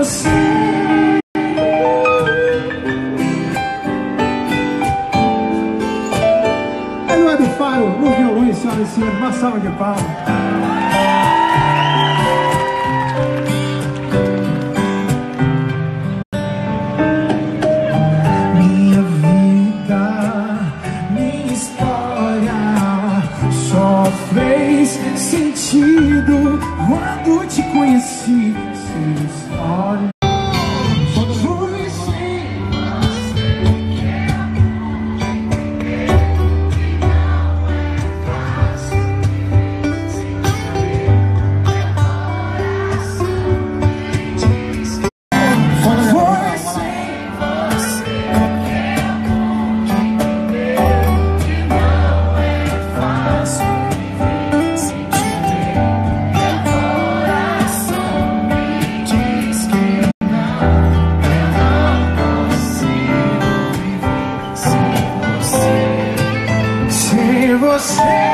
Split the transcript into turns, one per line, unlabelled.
você. Eduardo Faro, no violão, senhoras e senhores, uma salva de palmas. Minha vida, minha história só fez sentido quando te conheci. Sem história. Você